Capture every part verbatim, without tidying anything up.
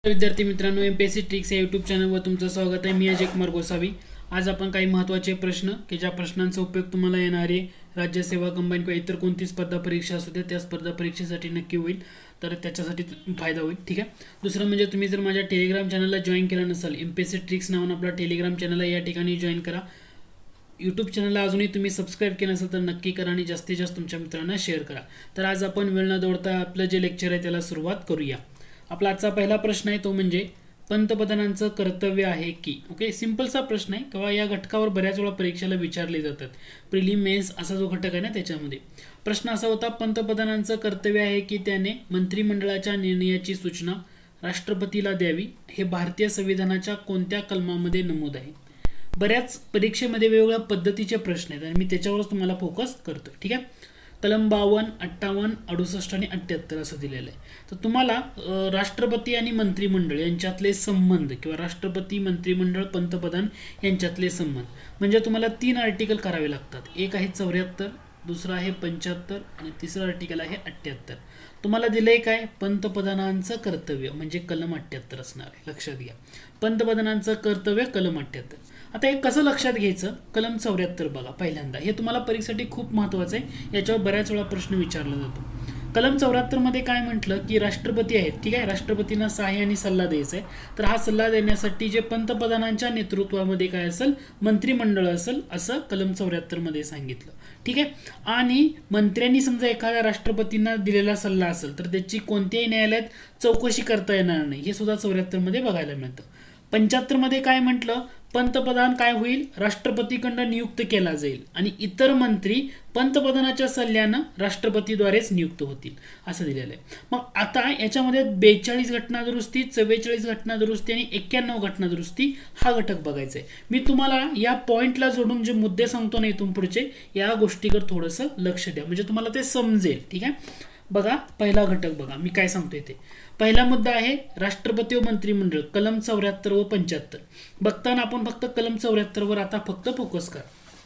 विद्यार्थी मित्रांनो, MPSC tricks या यूट्यूब चॅनलवर तुमचं स्वागत आहे। मी अजय कुमार गोसावी। आज आपण काही महत्त्वाचे प्रश्न की ज्या प्रश्नांचा उपयोग तुम्हाला येणारे राज्य सेवा कंबाईन किंवा इतर कोणती स्पर्धा परीक्षा असू दे त्या स्पर्धा परीक्षेसाठी नक्की होईल, तर त्याच्यासाठी फायदा होईल। ठीक आहे। दुसरं म्हणजे तुम्ही जर माझ्या टेलिग्राम चॅनलला जॉईन केलं नसेल, एमपीएससी ट्रिक्स नावानं आपला टेलिग्राम चॅनल आहे, या ठिकाणी जॉईन करा। यूट्यूब चॅनलला अजूनही तुम्ही सबस्क्राईब केलं नसेल तर नक्की करा आणि जास्तीत जास्त तुमच्या मित्रांना शेअर करा। तर आज आपण वेळ न दौडता आपलं जे लेक्चर आहे त्याला सुरुवात करूया। आपला आजचा पहिला प्रश्न आहे तो म्हणजे पंतप्रधानांचं कर्तव्य आहे की। ओके, सिंपलसा प्रश्न आहे किंवा या घटकावर बऱ्याच वेळा परीक्षेला विचारले जातात। प्रिलिम मेन्स असा जो घटक आहे ना त्याच्यामध्ये प्रश्न असा होता, पंतप्रधानांचं कर्तव्य आहे की त्याने मंत्रिमंडळाच्या निर्णयाची सूचना राष्ट्रपतीला द्यावी, हे भारतीय संविधानाच्या कोणत्या कलमामध्ये नमूद आहे। बऱ्याच परीक्षेमध्ये वेगवेगळ्या पद्धतीचे प्रश्न आहेत आणि मी त्याच्यावरच तुम्हाला फोकस करतो। ठीक आहे। कलम बावन्न, अठ्ठावन्न, अडुसष्ट आणि अठ्ठ्याहत्तर असं दिलेलं आहे। तर तुम्हाला राष्ट्रपती आणि मंत्रिमंडळ यांच्यातले संबंध किंवा राष्ट्रपती, मंत्रिमंडळ, पंतप्रधान यांच्यातले संबंध म्हणजे तुम्हाला तीन आर्टिकल करावे लागतात। एक आहे चौऱ्याहत्तर, दुसरा आहे पंच्याहत्तर आणि तिसरं आर्टिकल आहे अठ्ठ्याहत्तर। तुम्हाला दिलंय काय, पंतप्रधानांचं कर्तव्य म्हणजे कलम अठ्ठ्याहत्तर असणार आहे, लक्षात घ्या। पंतप्रधानांचं कर्तव्य कलम अठ्ठ्याहत्तर। आता हे कसं लक्षात घ्यायचं, कलम चौऱ्याहत्तर बघा पहिल्यांदा, हे तुम्हाला परीक्षेसाठी खूप महत्त्वाचं आहे, याच्यावर बऱ्याच वेळा प्रश्न विचारला जातो। कलम चौऱ्याहत्तर मध्ये काय म्हटलं की राष्ट्रपती आहेत, ठीक आहे, राष्ट्रपतींना सहाय्य आणि सल्ला द्यायचा आहे। तर हा सल्ला देण्यासाठी जे पंतप्रधानांच्या नेतृत्वामध्ये काय असेल, मंत्रिमंडळ असेल, असं कलम चौऱ्याहत्तर मध्ये सांगितलं। ठीक आहे। आणि मंत्र्यांनी समजा एखाद्या राष्ट्रपतींना दिलेला सल्ला असेल तर त्याची कोणत्याही न्यायालयात चौकशी करता येणार नाही, हे सुद्धा चौऱ्याहत्तर मध्ये बघायला मिळतं। पंच्याहत्तर मध्ये काय म्हटलं, पंतप्रधान काय होईल, राष्ट्रपतीकडून नियुक्त केला जाईल आणि इतर मंत्री पंतप्रधानाच्या सल्ल्यानं राष्ट्रपतीद्वारेच नियुक्त होतील, असं दिलेलं आहे। मग आता याच्यामध्ये बेचाळीस घटना दुरुस्ती, चव्वेचाळीस घटना दुरुस्ती आणि एक्क्याण्णव घटना दुरुस्ती हा घटक बघायचा आहे। मी तुम्हाला या पॉइंटला जोडून जे मुद्दे सांगतो ना इथून पुढचे, या गोष्टीकडे थोडंसं लक्ष द्या म्हणजे तुम्हाला ते समजेल। ठीक आहे। बघा पहिला घटक बघा मी काय सांगतोय ते। पहिला मुद्दा आहे राष्ट्रपती व मंत्रिमंडळ, कलम चौऱ्याहत्तर व पंच्याहत्तर। बघताना आपण फक्त कलम चौऱ्याहत्तर वर आता फक्त फोकस करा।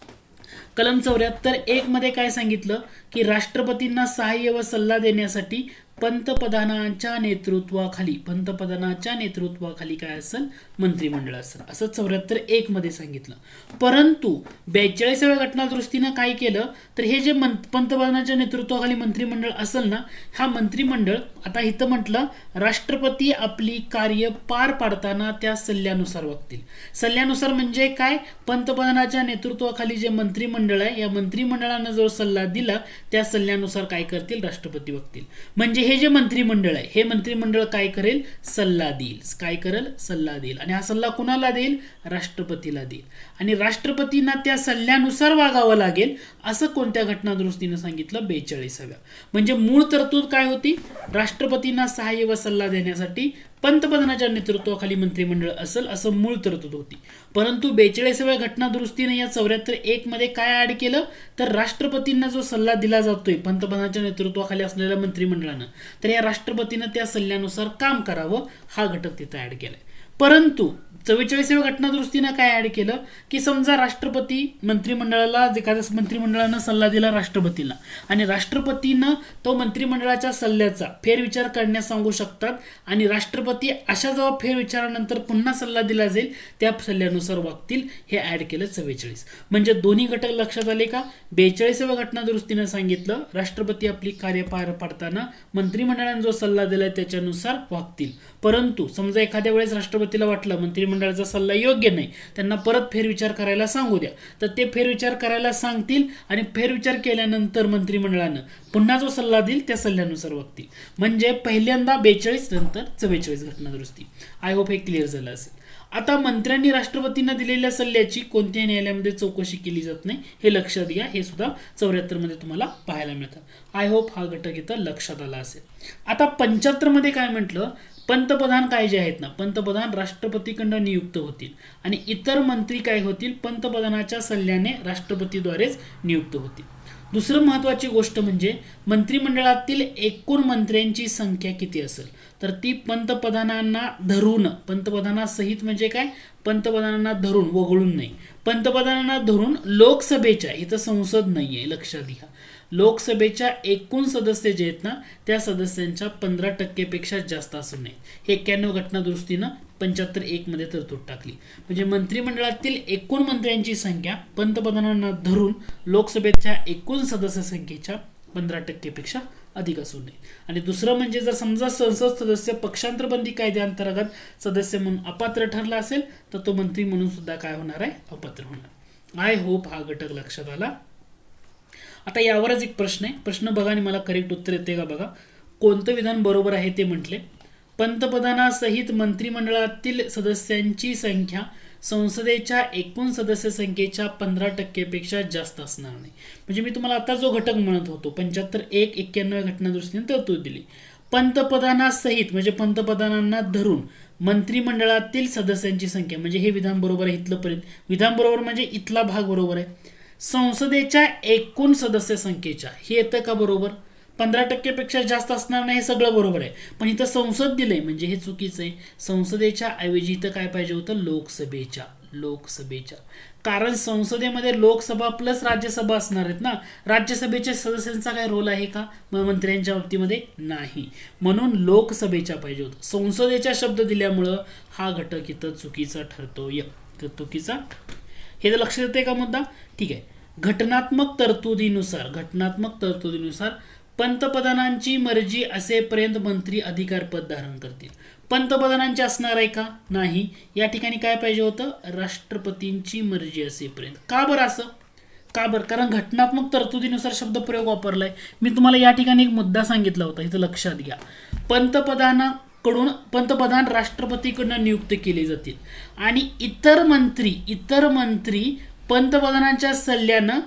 कलम चौऱ्याहत्तर एक मध्ये काय सांगितलं की राष्ट्रपतींना सहाय्य व सल्ला देण्यासाठी पंतप्रधानांच्या नेतृत्वाखाली पंतप्रधानाच्या नेतृत्वाखाली काय असेल, मंत्रिमंडळ असेल, असं चौऱ्याहत्तर एक मध्ये सांगितलं। परंतु बेचाळीसाव्या घटना दुरुस्तीनं काय केलं तर हे जे पंतप्रधानाच्या नेतृत्वाखाली मंत्रिमंडळ असेल ना, हा मंत्रिमंडळ आता इथं म्हटलं राष्ट्रपती आपली कार्य पार पाडताना त्या सल्ल्यानुसार वागतील। सल्ल्यानुसार म्हणजे काय, पंतप्रधानाच्या नेतृत्वाखाली जे मंत्रिमंडळ आहे या मंत्रिमंडळानं जो सल्ला दिला त्या सल्ल्यानुसार काय करतील, राष्ट्रपती वागतील। म्हणजे हे जे मंत्रिमंडळ आहे हे मंत्रिमंडळ काय करेल, सल्ला देईल, काय करेल, सल्ला देईल आणि हा सल्ला कुणाला देईल, राष्ट्रपतीला देईल आणि राष्ट्रपतींना त्या सल्ल्यानुसार वागावं लागेल, असं कोणत्या घटना दुरुस्तीने सांगितलं, बेचाळीसाव्या। म्हणजे मूळ तरतूद काय होती, राष्ट्रपतींना सहाय्य व सल्ला देण्यासाठी पंतप्रधानाच्या नेतृत्वाखाली मंत्रिमंडळ असेल असं मूळ तरतूद होती। परंतु बेचाळीसाव्या घटना दुरुस्तीने या चौऱ्याहत्तर एक मध्ये काय ऍड केलं तर राष्ट्रपतींना जो सल्ला दिला जातोय पंतप्रधानाच्या नेतृत्वाखाली असलेल्या मंत्रिमंडळानं, तर या राष्ट्रपतींना त्या सल्ल्यानुसार काम करावं, हा घटक तिथं ऍड केलाय। परंतु चव्वेचाळीसाव्या घटना दुरुस्तीनं काय ऍड केलं की समजा राष्ट्रपती मंत्रिमंडळाला एखाद्या मंत्रिमंडळानं सल्ला दिला राष्ट्रपतीला आणि राष्ट्रपतीनं तो मंत्रिमंडळाच्या सल्ल्याचा फेरविचार करण्यास सांगू शकतात आणि राष्ट्रपती अशा जेव्हा फेरविचारानंतर पुन्हा सल्ला दिला जाईल त्या सल्ल्यानुसार वागतील, हे ऍड केलं चव्वेचाळीस। म्हणजे दोन्ही घटक लक्षात आले का। बेचाळीसाव्या घटना दुरुस्तीनं सांगितलं राष्ट्रपती आपली कार्य पार पाडताना मंत्रिमंडळाने जो सल्ला दिलाय त्याच्यानुसार वागतील। परंतु समजा एखाद्या वेळेस राष्ट्रपतीला वाटलं मंत्रिमंडळाचा सल्ला योग्य नाही, त्यांना परत फेरविचार करायला सांगू द्या, तर ते फेरविचार करायला सांगतील आणि फेरविचार केल्यानंतर मंत्रिमंडळानं पुन्हा जो सल्ला देईल त्या सल्ल्यानुसार वागतील। म्हणजे पहिल्यांदा बेचाळीस नंतर चव्वेचाळीस घटना दुरुस्ती। आय होप हे क्लिअर झालं असेल। आता मंत्र्यांनी राष्ट्रपतींना दिलेल्या सल्ल्याची कोणत्याही न्यायालयामध्ये चौकशी केली जात नाही, हे लक्षात घ्या, हे सुद्धा चौऱ्याहत्तर मध्ये तुम्हाला पाहायला मिळतं। आय होप हा घटक इथं लक्षात आला असेल। आता पंच्याहत्तर मध्ये काय म्हटलं, पंतप्रधान काय जे आहेत ना, पंतप्रधान राष्ट्रपतीकडून नियुक्त होतील आणि इतर मंत्री काय होतील, पंतप्रधानाच्या सल्ल्याने राष्ट्रपतीद्वारेच नियुक्त होतील। दुसरं महत्त्वाची गोष्ट म्हणजे मंत्रिमंडळातील एकूण मंत्र्यांची संख्या किती असेल, तर ती पंतप्रधानांना धरून पंतप्रधानासहित म्हणजे काय, पंतप्रधानांना धरून वगळून नाही, पंतप्रधानांना धरून लोकसभेच्या, इथं संसद नाहीये लक्षात घ्या, लोकसभेच्या एकूण सदस्य जे आहेत ना त्या सदस्यांच्या पंधरा टक्केपेक्षा जास्त असू नये. हे एक्क्याण्णव घटना दुरुस्तीनं पंच्याहत्तर एक मध्ये तरतूद टाकली. म्हणजे मंत्रिमंडळातील एकूण मंत्र्यांची संख्या पंतप्रधानांना धरून लोकसभेच्या एकूण सदस्य संख्येच्या पंधरा टक्केपेक्षा अधिक असू नये. आणि दुसरं म्हणजे जर समजा संसद सदस्य पक्षांतरबंदी कायद्याअंतर्गत सदस्य म्हणून अपात्र ठरला असेल तर तो मंत्री म्हणून सुद्धा काय होणार आहे, अपात्र होणार. आय होप हा घटक लक्षात आला. आता यावरच एक प्रश्न आहे, प्रश्न बघा आणि मला करेक्ट उत्तर येते का बघा. कोणतं विधान बरोबर आहे ते म्हटले, पंतप्रधानासहित मंत्रिमंडळातील सदस्यांची संख्या संसदेच्या एकूण सदस्य संख्येच्या पंधरा टक्केपेक्षा जास्त असणार नाही. म्हणजे मी तुम्हाला आता जो घटक म्हणत होतो पंच्याहत्तर एक एक्क्याण्णव घटना दृष्टीने तरतूद दिली. पंतप्रधानासहित म्हणजे पंतप्रधानांना धरून मंत्रिमंडळातील सदस्यांची संख्या, म्हणजे हे विधान बरोबर आहे इथलं पर्यंत, विधान बरोबर म्हणजे इथला भाग बरोबर आहे. संसदेच्या एकूण सदस्य संख्येच्या, हे येतं का बरोबर, पंधरा टक्केपेक्षा जास्त असणार नाही, हे सगळं बरोबर आहे. पण इथं संसद दिलंय म्हणजे हे चुकीचं आहे. संसदेच्या ऐवजी इथं काय पाहिजे होतं, लोकसभेच्या, लोकसभेच्या. कारण संसदेमध्ये लोकसभा प्लस राज्यसभा असणार आहेत ना, राज्यसभेच्या सदस्यांचा काय रोल आहे का मंत्र्यांच्या बाबतीमध्ये, नाही. म्हणून लोकसभेच्या पाहिजे होतं. संसदेच्या शब्द दिल्यामुळं हा घटक इथं चुकीचा ठरतोय, चुकीचा. हे तर लक्षात येते का मुद्दा, ठीक आहे. घटनात्मक तरतुदीनुसार, घटनात्मक तरतुदीनुसार पंतप्रधानांची मर्जी असेपर्यंत मंत्री अधिकारपद धारण करतील. पंतप्रधानांची असणार आहे का, नाही. या ठिकाणी काय पाहिजे होतं, राष्ट्रपतींची मर्जी असेपर्यंत. का बरं असं, का बरं, कारण घटनात्मक तरतुदीनुसार शब्द प्रयोग वापरलाय. मी तुम्हाला या ठिकाणी एक मुद्दा सांगितला होता, इथं लक्षात घ्या. पंतप्रधाना कडून पंतप्रधान राष्ट्रपतीकडून नियुक्त केले जातील आणि इतर मंत्री इतर मंत्री पंतप्रधानांच्या सल्ल्यानं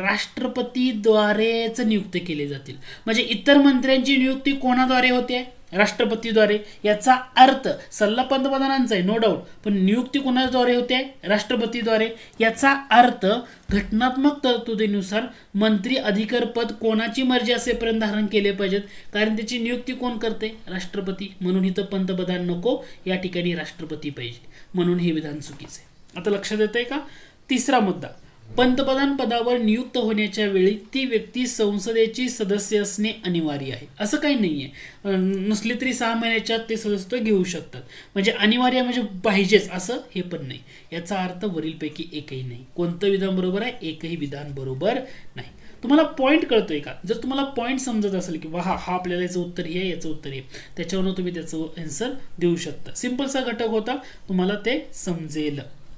राष्ट्रपतीद्वारेच नियुक्त केले जातील. म्हणजे इतर मंत्र्यांची नियुक्ती कोणाद्वारे होते, राष्ट्रपतीद्वारे. याचा अर्थ सल्ला पंतप्रधानांचा आहे नो डाऊट, पण नियुक्ती कोणाद्वारे होते, राष्ट्रपतीद्वारे. याचा अर्थ घटनात्मक तरतुदीनुसार मंत्री अधिकारपद कोणाची मर्जी असेपर्यंत धारण केले पाहिजेत, कारण त्याची नियुक्ती कोण करते, राष्ट्रपती. म्हणून इथं पंतप्रधान नको, या ठिकाणी राष्ट्रपती पाहिजे. म्हणून हे विधान चुकीचे आहे. आता लक्षात येतंय का. तिसरा मुद्दा, पंतप्रधान पदावर नियुक्त होण्याच्या वेळी ती व्यक्ती संसदेची सदस्य असणे अनिवार्य आहे, असं काही नाहीये. नसली तरी सहा महिन्याच्या ते सदस्यत्व घेऊ शकतात. म्हणजे अनिवार्य म्हणजे पाहिजेच असं हे पण नाही. याचा अर्थ वरीलपैकी एकही नाही. कोणतं विधान बरोबर आहे, एकही विधान बरोबर नाही. तुम्हाला पॉईंट कळतोय का, जर तुम्हाला पॉईंट समजत असेल की हा हा आपल्याला याचं उत्तर हे, याचं उत्तर हे, त्याच्यावरून तुम्ही त्याचं आन्सर देऊ शकता. सिंपलसा घटक होता, तुम्हाला ते समजेल.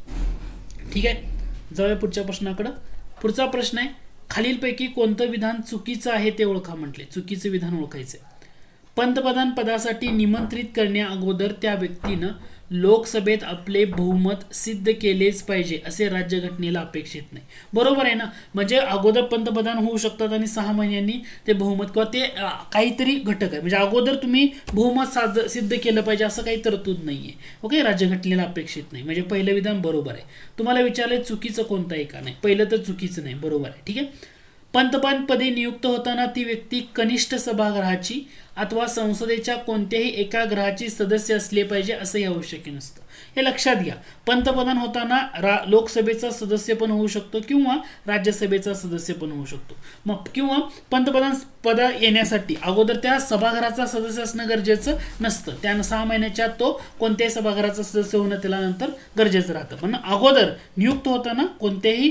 ठीक आहे, जाऊया पुढच्या प्रश्नाकडे. पुढचा प्रश्न आहे, खालीलपैकी कोणतं विधान चुकीचं आहे ते ओळखा म्हटले. चुकीचं विधान ओळखायचंय. पंतप्रधान पदासाठी निमंत्रित करण्या अगोदर त्या व्यक्तीनं लोकसभेत आपले बहुमत सिद्ध केलेच पाहिजे असे राज्यघटनेला अपेक्षित नाही. बरोबर आहे ना. म्हणजे अगोदर पंतप्रधान होऊ शकतात आणि सहा महिन्यांनी ते बहुमत किंवा ते काहीतरी घटक आहे, म्हणजे अगोदर तुम्ही बहुमत सिद्ध केलं पाहिजे असं काही तरतूद नाहीये. ओके, राज्यघटनेला अपेक्षित नाही. म्हणजे पहिलं विधान बरोबर आहे. तुम्हाला विचारलंय चुकीचं कोणतं आहे का, नाही. पहिलं तर चुकीचं नाही, बरोबर आहे. ठीक आहे. पंतप्रधान पदी नियुक्त होताना ती व्यक्ती कनिष्ठ सभागृहाची अथवा संसदेच्या कोणत्याही एका गृहाची सदस्य असले पाहिजे असंही आवश्यक नसतं. हे लक्षात घ्या. पंतप्रधान होताना लोकसभेचा सदस्य पण होऊ शकतो किंवा राज्यसभेचा सदस्य पण होऊ शकतो. मग किंवा पंतप्रधान पद येण्यासाठी अगोदर त्या सभागृहाचा सदस्य असणं गरजेचं नसतं. त्यानं सहा महिन्याच्या तो कोणत्याही सभागृहाचा सदस्य होणं त्याला नंतर गरजेचं राहतं. पण अगोदर नियुक्त होताना कोणत्याही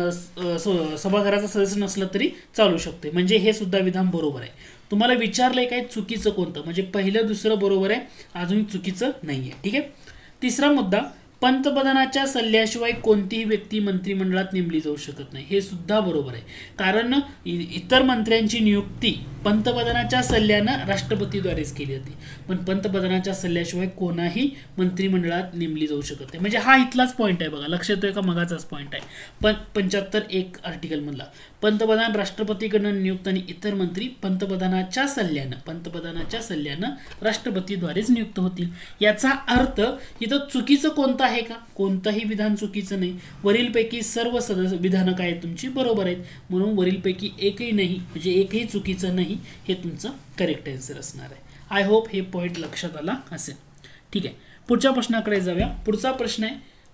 सभागृहाचा सदस्य नसलं तरी चालू शकते. म्हणजे हे सुद्धा विधान बरोबर आहे. तुम्हाला विचारलंय काय चुकीचं कोणतं, म्हणजे पहिलं दुसरं बरोबर आहे, अजून चुकीचं नाहीये. ठीक आहे. तिसरा मुद्दा, पंतप्रधानाच्या सल्ल्याशिवाय कोणतीही व्यक्ती मंत्रिमंडळात नेमली जाऊ शकत नाही. हे सुद्धा बरोबर आहे. कारण इतर मंत्र्यांची नियुक्ती पंतप्रधानाच्या सल्ल्यानं राष्ट्रपतीद्वारेच केली जाते, पण पंतप्रधानाच्या सल्ल्याशिवाय कोणाही मंत्रिमंडळात नेमली जाऊ शकत नाही. म्हणजे हा इथलाच पॉईंट आहे बघा, लक्षात येतोय का, मगाचाच पॉईंट आहे. पण पंच्याहत्तर एक आर्टिकल मधला पंतप्रधान राष्ट्रपतीकडून नियुक्त आणि इतर मंत्री पंतप्रधानाच्या सल्ल्यानं पंतप्रधानाच्या सल्ल्यानं राष्ट्रपतीद्वारेच नियुक्त होतील. याचा अर्थ इथं चुकीचं कोणतं आहे का, कोणतंही विधान चुकीचं नाही. वरीलपैकी सर्व सदस्य विधानं काय तुमची बरोबर आहेत. म्हणून वरीलपैकी एकही नाही, म्हणजे एकही चुकीचं नाही, हे तुमचं करेक्ट आन्सर असणार आहे. आय होप हे पॉईंट लक्षात आला असेल. ठीक आहे, पुढच्या प्रश्नाकडे जाऊया. पुढचा प्रश्न आहे,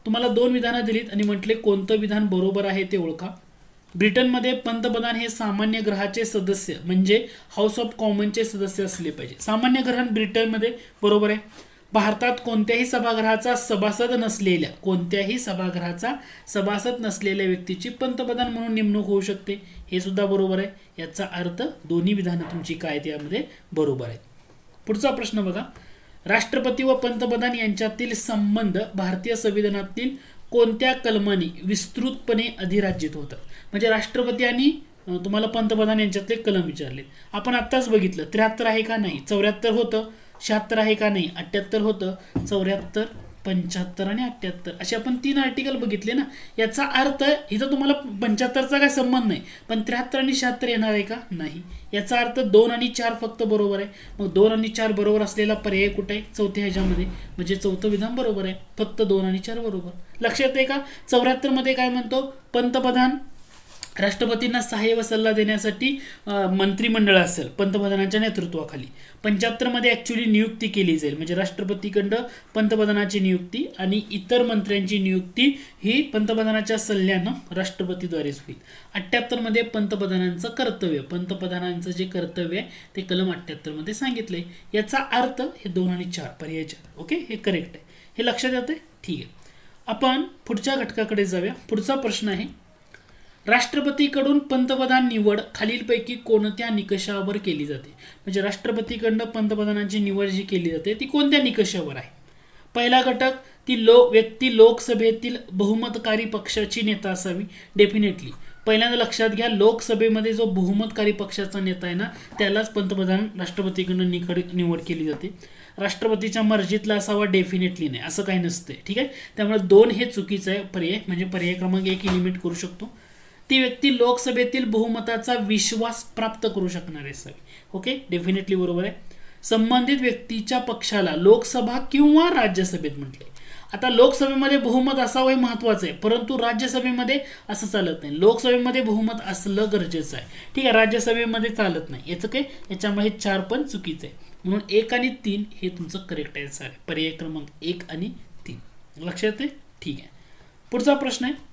तुम्हाला दोन विधानं दिलीत आणि म्हटले कोणतं विधान बरोबर आहे ते ओळखा. ब्रिटनमध्ये पंतप्रधान हे सामान्य ग्रहाचे सदस्य म्हणजे हाऊस ऑफ कॉमनचे सदस्य असले पाहिजे. सामान्य ग्रहण ब्रिटनमध्ये बरोबर आहे. भारतात कोणत्याही सभागृहाचा सभासद नसलेल्या कोणत्याही सभागृहाचा सभासद नसलेल्या व्यक्तीची पंतप्रधान म्हणून नेमणूक होऊ शकते, हे सुद्धा बरोबर आहे. याचा अर्थ दोन्ही विधानं तुमची काय त्यामध्ये बरोबर आहेत. पुढचा प्रश्न बघा. राष्ट्रपती व पंतप्रधान यांच्यातील संबंध भारतीय संविधानातील कोणत्या कलमाने विस्तृतपणे अधिराज्यित होतात. म्हणजे राष्ट्रपती आणि तुम्हाला पंतप्रधान यांच्यातले कलम विचारले. आपण आत्ताच बघितलं त्र्याहत्तर आहे का नाही, चौऱ्याहत्तर होतं, शहात्तर आहे का नाही, अठ्ठ्याहत्तर होतं, चौऱ्याहत्तर, पंच्याहत्तर आणि अठ्ठ्याहत्तर असे आपण तीन आर्टिकल बघितले ना. याचा अर्थ इथं तुम्हाला पंच्याहत्तरचा काय संबंध नाही, पण त्र्याहत्तर आणि शहात्तर येणार आहे का नाही. याचा अर्थ दोन आणि चार फक्त बरोबर आहे. मग दोन आणि चार बरोबर असलेला पर्याय कुठे आहे, चौथ्या ह्याच्यामध्ये, म्हणजे चौथं विधान बरोबर आहे. फक्त दोन आणि चार बरोबर. लक्षात आहे का. चौऱ्याहत्तर मध्ये काय म्हणतो, पंतप्रधान राष्ट्रपतींना सहाय्य व सल्ला देण्यासाठी मंत्रिमंडळ असेल पंतप्रधानांच्या नेतृत्वाखाली. पंच्याहत्तर मध्ये ऍक्च्युली नियुक्ती केली जाईल, म्हणजे राष्ट्रपतीकडं पंतप्रधानाची नियुक्ती आणि इतर मंत्र्यांची नियुक्ती ही पंतप्रधानाच्या सल्ल्यानं राष्ट्रपतीद्वारेच होईल. अठ्ठ्याहत्तर मध्ये पंतप्रधानांचं कर्तव्य पंतप्रधानांचं जे कर्तव्य आहे ते कलम अठ्ठ्याहत्तर मध्ये सांगितलंय. याचा अर्थ हे दोन आणि चार पर्याय चार. ओके, हे करेक्ट आहे. हे लक्षात येतंय. ठीक आहे, आपण पुढच्या घटकाकडे जाऊया. पुढचा प्रश्न आहे, राष्ट्रपतीकडून पंतप्रधान निवड खालीलपैकी कोणत्या निकषावर केली जाते. म्हणजे राष्ट्रपतीकडून पंतप्रधानांची निवड जी केली जाते ती कोणत्या निकषावर आहे. पहिला घटक, ती लो व्यक्ती लोकसभेतील बहुमतकारी पक्षाची नेता असावी. डेफिनेटली पहिल्यांदा लक्षात घ्या, लोकसभेमध्ये जो बहुमतकारी पक्षाचा नेता आहे ना त्यालाच पंतप्रधान राष्ट्रपतीकडून निकड निवड केली जाते. राष्ट्रपतीच्या मर्जीतला असावा, डेफिनेटली नाही, असं काही नसते. ठीक आहे, त्यामुळे दोन हे चुकीचं आहे पर्याय, म्हणजे पर्याय क्रमांक एक लिमिट करू शकतो. ती व्यक्ती लोकसभेतील बहुमताचा विश्वास प्राप्त करू शकणारे असावी. ओके, डेफिनेटली बरोबर आहे. संबंधित व्यक्तीच्या पक्षाला लोकसभा किंवा राज्यसभेत म्हटले. आता लोकसभेमध्ये बहुमत असावं हे महत्वाचं आहे, परंतु राज्यसभेमध्ये असं चालत नाही. लोकसभेमध्ये बहुमत असलं गरजेचं आहे. ठीक आहे, राज्यसभेमध्ये चालत नाही. याचं काय, याच्यामुळे चार पण चुकीचं आहे. म्हणून एक आणि तीन हे तुमचं करेक्ट आन्सर आहे. पर्याय क्रमांक एक आणि तीन. लक्षात आहे. ठीक आहे, पुढचा प्रश्न आहे,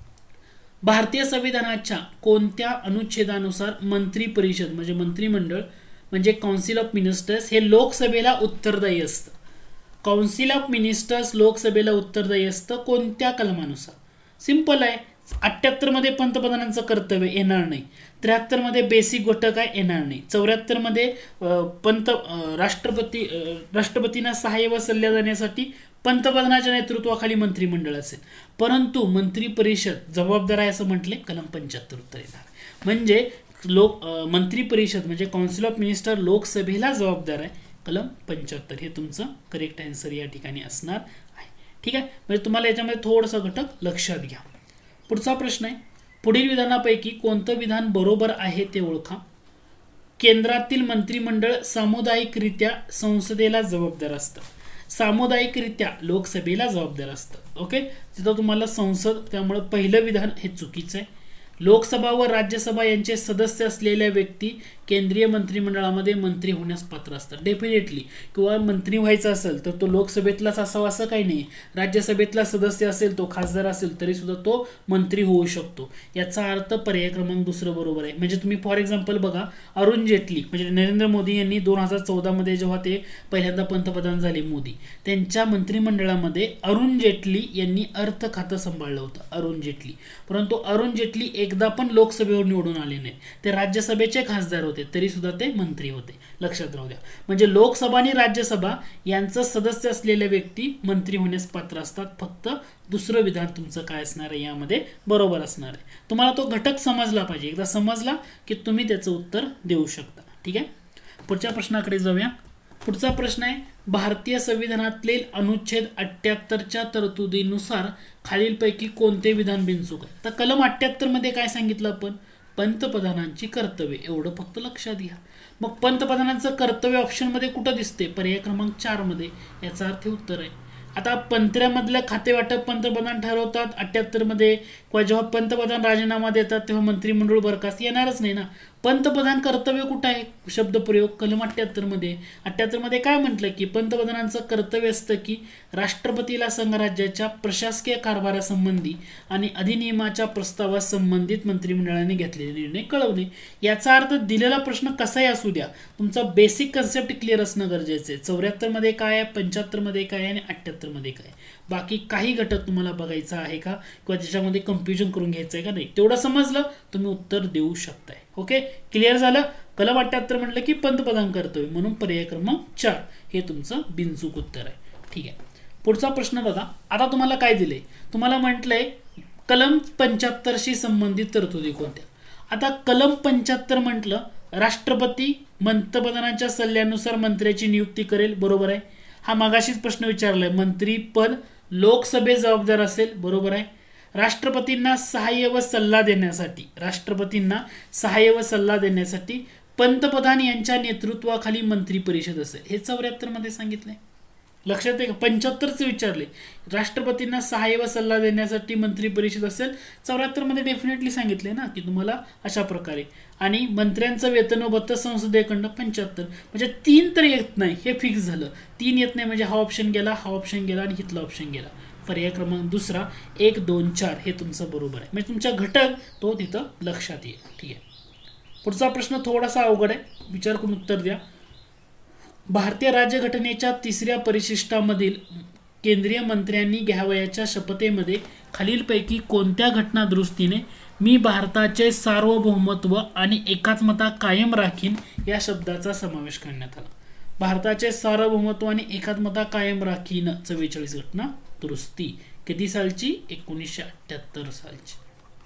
भारतीय संविधानाच्या कोणत्या अनुच्छेदानुसार मंत्री परिषद म्हणजे मंत्रिमंडळ म्हणजे काउन्सिल ऑफ मिनिस्टर्स हे लोकसभेला उत्तरदायी असतं. काउन्सिल ऑफ मिनिस्टर्स लोकसभेला उत्तरदायी असतं कोणत्या कलमानुसार. सिंपल आहे. अठ्ठ्याहत्तर मध्ये पंतप्रधानांचं कर्तव्य येणार नाही, त्र्याहत्तर मध्ये बेसिक घटक आहे येणार नाही, चौऱ्याहत्तर मध्ये पंत राष्ट्रपती राष्ट्रपतींना सहाय्य व सल्ला देण्यासाठी पंतप्रधानाच्या नेतृत्वाखाली मंत्रिमंडळ असेल, परंतु मंत्री परिषद जबाबदार आहे असं म्हटले कलम पंच्याहत्तर उत्तर येणार. म्हणजे लोक मंत्री परिषद म्हणजे काउन्सिल ऑफ मिनिस्टर लोकसभेला जबाबदार आहे, कलम पंच्याहत्तर हे तुमचं करेक्ट आन्सर या ठिकाणी असणार आहे. ठीक आहे, म्हणजे तुम्हाला याच्यामध्ये थोडासा घटक लक्षात घ्या. पुढचा प्रश्न आहे, पुढील विधानापैकी कोणतं विधान बरोबर आहे ते ओळखा. केंद्रातील मंत्रिमंडळ सामुदायिकरित्या संसदेला जबाबदार असतं. सामुदायिकरित्या लोकसभेला जबाबदार असतं. ओके, तिथं तुम्हाला संसद, त्यामुळे पहिलं विधान हे चुकीचं आहे. लोकसभा व राज्यसभा यांचे सदस्य असलेल्या व्यक्ती केंद्रीय मंत्रिमंडळामध्ये मंत्री होण्यास पात्र असतात. डेफिनेटली किंवा मंत्री व्हायचं असेल तर तो लोकसभेतलाच असावा असं काही नाही. राज्यसभेतला सदस्य असेल, तो खासदार असेल तरी सुद्धा तो मंत्री होऊ शकतो. याचा अर्थ पर्याय क्रमांक दुसरं बरोबर आहे. म्हणजे तुम्ही फॉर एक्झाम्पल बघा, अरुण जेटली म्हणजे नरेंद्र मोदी यांनी दोन हजार चौदा मध्ये जेव्हा ते पहिल्यांदा पंतप्रधान झाले मोदी, त्यांच्या मंत्रिमंडळामध्ये अरुण जेटली यांनी अर्थ खातं सांभाळलं होतं. अरुण जेटली परंतु अरुण जेटली एकदा पण लोकसभेवर निवडून आले नाही. ते राज्यसभेचे खासदार होते तरी सुद्धा ते मंत्री होते. लक्षात राहू द्या. म्हणजे लोकसभा आणि राज्यसभा यांचं सदस्य असलेल्या व्यक्ती मंत्री होण्यास पात्र असतात. फक्त दुसरं विधान तुमचं काय असणार आहे यामध्ये बरोबर असणार आहे. तुम्हाला तो घटक समजला पाहिजे. एकदा समजला की तुम्ही त्याचं उत्तर देऊ शकता. ठीक आहे, पुढच्या प्रश्नाकडे जाऊया. पुढचा प्रश्न आहे, भारतीय संविधानातील अनुच्छेद अठ्ठ्याहत्तरच्या तरतुदीनुसार खालीलपैकी कोणते विधान बिनचूक आहे. तर कलम अठ्ठ्याहत्तर मध्ये काय सांगितलं आपण, पंतप्रधानांची कर्तव्य, एवढं फक्त लक्षात घ्या. मग पंतप्रधानांचं कर्तव्य ऑप्शन मध्ये कुठं दिसते, पर्याय क्रमांक चार मध्ये. याचा अर्थ उत्तर आहे. आता पंत्र्यामधलं खाते वाटप पंतप्रधान ठरवतात अठ्ठ्याहत्तर मध्ये, किंवा जेव्हा पंतप्रधान राजीनामा देतात तेव्हा मंत्रिमंडळ बरखास्त येणारच नाही ना. पंतप्रधान कर्तव्य कुठं आहे शब्दप्रयोग कलम अठ्ठ्याहत्तर मध्ये. अठ्ठ्याहत्तर मध्ये काय म्हटलं की पंतप्रधानांचं कर्तव्य असतं की राष्ट्रपतीला संघराज्याच्या प्रशासकीय कारभारासंबंधी आणि अधिनियमाच्या प्रस्तावास संबंधित मंत्रिमंडळाने घेतलेले निर्णय कळवणे. याचा अर्थ दिलेला प्रश्न कसाही असू द्या, तुमचा बेसिक कन्सेप्ट क्लिअर असणं गरजेचं आहे. चौऱ्याहत्तर मध्ये काय आहे, पंच्याहत्तर मध्ये काय आणि अठ्ठ्याहत्तर मध्ये काय, बाकी काही घटक तुम्हाला बघायचा आहे का किंवा त्याच्यामध्ये कन्फ्युजन करून घ्यायचं आहे का नाही, तेवढं समजलं तुम्ही उत्तर देऊ शकताय. ओके, क्लिअर झालं. कलम अठ्ठ्याहत्तर म्हटलं की पंतप्रधान कर्तव्य म्हणून पर्याय क्रमांक चार हे तुमचं बिनचूक उत्तर आहे. ठीक आहे, पुढचा प्रश्न बघा. आता तुम्हाला काय दिलंय, तुम्हाला म्हटलंय कलम पंच्याहत्तरशी संबंधित तरतुदी कोणत्या. आता कलम पंच्याहत्तर म्हटलं राष्ट्रपती पंतप्रधानांच्या सल्ल्यानुसार मंत्र्याची नियुक्ती करेल, बरोबर आहे. हा मागाशीच प्रश्न विचारलाय, मंत्री पद लोकसभेत जबाबदार असेल, बरोबर आहे. राष्ट्रपतींना सहाय्य व सल्ला देण्यासाठी राष्ट्रपतींना सहाय्य व सल्ला देण्यासाठी पंतप्रधान यांच्या नेतृत्वाखाली मंत्री परिषद असेल, हे चौऱ्याहत्तर मध्ये सांगितलंय. लक्षात आहे का, पंच्याहत्तरच विचारले राष्ट्रपतींना सहाय्य व सल्ला देण्यासाठी मंत्री परिषद असेल, चौऱ्याहत्तर मध्ये डेफिनेटली सांगितले ना की तुम्हाला अशा प्रकारे. आणि मंत्र्यांचं वेतन व भत्ता संसदेखंड पंच्याहत्तर, म्हणजे तीन तर येत नाही हे फिक्स झालं. तीन येत नाही म्हणजे हा ऑप्शन गेला, हा ऑप्शन गेला आणि इथला ऑप्शन गेला. पर्याय क्रमांक दुसरा एक दोन चार हे तुमचं बरोबर आहे, म्हणजे तुमचा घटक तो तिथं लक्षात येईल. ठीक आहे, पुढचा प्रश्न थोडासा अवघड आहे, विचार करून उत्तर द्या. भारतीय राज्यघटनेच्या तिसऱ्या परिशिष्टामधील केंद्रीय मंत्र्यांनी घ्यावयाच्या शपथेमध्ये खालीलपैकी कोणत्या घटना दुरुस्तीने मी भारताचे सार्वभौमत्व आणि एकात्मता कायम राखीन या शब्दाचा समावेश करण्यात आला. भारताचे सार्वभौमत्व आणि एकात्मता कायम राखीन चव्वेचाळीस घटना दुरुस्ती किती सालची, एकोणीसशे अठ्ठ्याहत्तर सालची.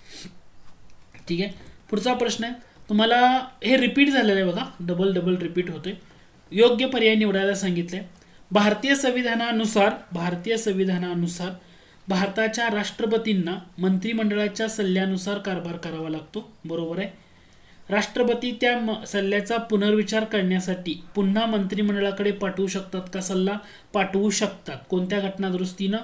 ठीक आहे, पुढचा प्रश्न आहे तुम्हाला, हे रिपीट झालेलं आहे बघा, डबल डबल रिपीट होते. योग्य पर्याय निवडायला सांगितले. भारतीय संविधानानुसार भारतीय संविधानानुसार भारताच्या राष्ट्रपतींना मंत्रिमंडळाच्या सल्ल्यानुसार कारभार करावा लागतो, बरोबर आहे. राष्ट्रपती त्या सल्ल्याचा पुनर्विचार करण्यासाठी पुन्हा मंत्रिमंडळाकडे पाठवू शकतात का सल्ला, पाठवू शकतात. कोणत्या घटना दुरुस्तीनं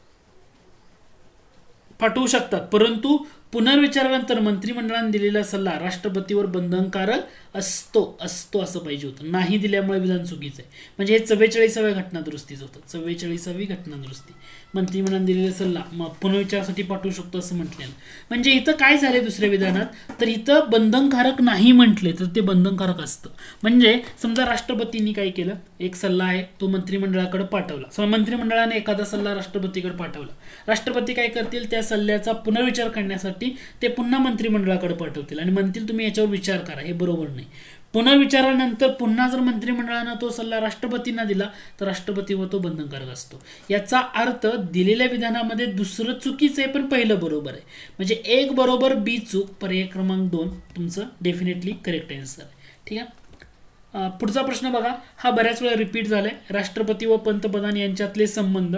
पाठवू शकतात, परंतु पुनर्विचारानंतर मंत्रिमंडळाने दिलेला सल्ला राष्ट्रपतीवर बंधनकारक असतो असतो असं पाहिजे होतं, नाही दिल्यामुळे विधान चुकीचं आहे. म्हणजे हे चव्वेचाळीसाव्या घटना दुरुस्तीच होतं, चव्वेचाळीसावी घटना दुरुस्ती. मंत्रिमंडळाने दिलेला सल्ला मग पुनर्विचारासाठी पाठवू शकतो असं म्हटलेलं. म्हणजे इथं काय झाले दुसऱ्या विधानात, तर इथं बंधनकारक नाही म्हटले तर ते बंधनकारक असतं. म्हणजे समजा राष्ट्रपतींनी काय केलं, एक सल्ला आहे तो मंत्रिमंडळाकडे पाठवला, समजा मंत्रिमंडळाने एखादा सल्ला राष्ट्रपतीकडे पाठवला, राष्ट्रपती काय करतील, त्या सल्ल्याचा पुनर्विचार करण्यासाठी ते पुन्हा मंत्रिमंडळाकडे पाठवतील आणि म्हणतील तुम्ही याच्यावर विचार करा, हे बरोबर नाही. पुनर्विचारानंतर पुन्हा जर मंत्रिमंडळानं तो सल्ला राष्ट्रपतींना दिला तर राष्ट्रपतीवर तो बंधनकारक असतो. याचा अर्थ दिलेल्या विधानामध्ये दुसरं चुकीचं आहे पण पहिलं बरोबर आहे. म्हणजे एक बरोबर बी चूक, पर्याय क्रमांक दोन तुमचं डेफिनेटली करेक्ट आन्सर आहे. ठीक आहे, पुढचा प्रश्न बघा, हा बऱ्याच वेळा रिपीट झालाय. राष्ट्रपती व पंतप्रधान यांच्यातले संबंध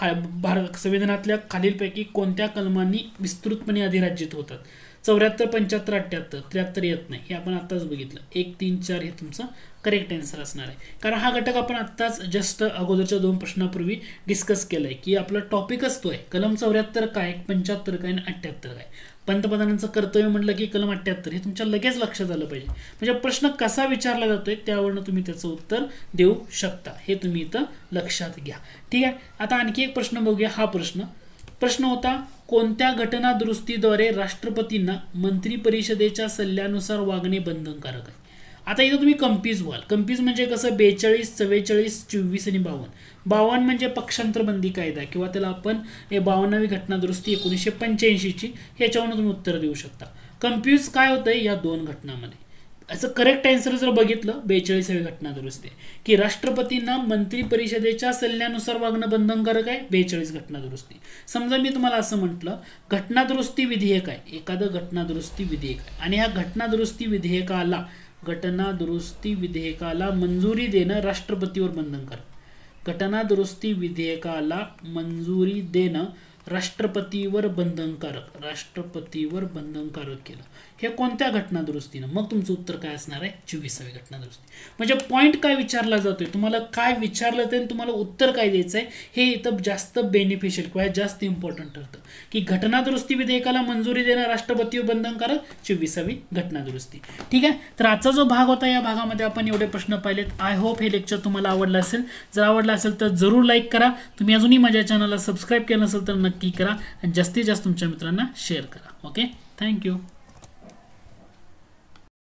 भारत संविधानातल्या खालीलपैकी कोणत्या कलमांनी विस्तृतपणे अधिराज्यित होतात. चौऱ्याहत्तर, पंच्याहत्तर, अठ्ठ्याहत्तर, त्र्याहत्तर येत नाही, हे आपण आत्ताच बघितलं. एक तीन चार हे तुमचं करेक्ट आन्सर असणार आहे, कारण हा घटक आपण आत्ताच जस्ट अगोदरच्या दोन प्रश्नापूर्वी डिस्कस केलाय की आपला टॉपिकच तो आहे. कलम चौऱ्याहत्तर काय, पंच्याहत्तर काय आणि अठ्ठ्याहत्तर काय. पंतप्रधानांचं कर्तव्य म्हटलं की कलम अठ्ठ्याहत्तर हे तुमच्या लगेच लक्षात आलं पाहिजे. म्हणजे प्रश्न कसा विचारला जातोय त्यावरनं तुम्ही त्याचं उत्तर देऊ शकता, हे तुम्ही इथं लक्षात घ्या. ठीक आहे, आता आणखी एक प्रश्न बघूया. हा प्रश्न प्रश्न होता, कोणत्या घटना दुरुस्तीद्वारे राष्ट्रपतींना मंत्री परिषदेच्या सल्ल्यानुसार वागणे बंधनकारक आहे. आता इथं तुम्ही कन्फ्यूज व्हाल. कन्फ्यूज म्हणजे कसं, बेचाळीस, चव्वेचाळीस, चोवीस आणि बावन्न. बावन्न म्हणजे पक्षांतर बंदी कायदा किंवा त्याला आपण हे बावन्नावी घटना दुरुस्ती एकोणीसशे पंच्याऐंशीची, ह्याच्यावरून तुम्ही उत्तर देऊ शकता. कन्फ्यूज काय होतंय या दोन घटनांमध्ये. असं करेक्ट आन्सर जर बघितलं, बेचाळीसावी घटना दुरुस्ती की राष्ट्रपतींना मंत्री परिषदेच्या सल्ल्यानुसार वागणं बंधनकारक आहे, बेचाळीस घटना दुरुस्ती. समजा मी तुम्हाला असं म्हटलं, घटना दुरुस्ती विधेयक आहे, एखादं घटना दुरुस्ती विधेयक आहे आणि ह्या घटना दुरुस्ती विधेयकाला घटना दुरुस्ती विधेयकाला मंजुरी देणं राष्ट्रपतीवर बंधनकारक. घटना दुरुस्ती विधेयकाला मंजुरी देणं राष्ट्रपतीवर बंधनकारक राष्ट्रपतीवर बंधनकारक केलं हे कोणत्या घटना दुरुस्तीनं मग तुमचं उत्तर काय असणार आहे चोवीसावी घटना दुरुस्ती म्हणजे पॉइंट काय विचारला जातोय तुम्हाला काय विचारलं ते तुम्हाला उत्तर काय द्यायचं आहे हे इथं जास्त बेनिफिशियल किंवा जास्त इम्पॉर्टंट ठरतं की घटना दुरुस्ती विधेयकाला मंजुरी देणं राष्ट्रपतीवर बंधनकारक चोवीसावी घटना दुरुस्ती ठीक आहे तर आजचा जो भाग होता या भागामध्ये आपण एवढे प्रश्न पाहिलेत आय होप हे लेक्चर तुम्हाला आवडलं असेल जर आवडलं असेल तर जरूर लाईक करा तुम्ही अजूनही माझ्या चॅनलला सबस्क्राईब केलं नसेल तर नक्की करा आणि जास्तीत जास्त तुमच्या मित्रांना शेअर करा ओके थँक्यू